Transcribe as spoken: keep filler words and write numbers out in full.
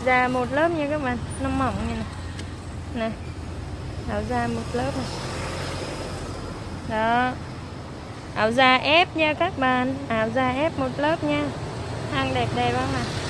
da một lớp nha các bạn, nó mỏng như này nè, áo da một lớp này đó, áo da ép nha các bạn, áo da ép một lớp nha, hàng đẹp đẹp không ạ?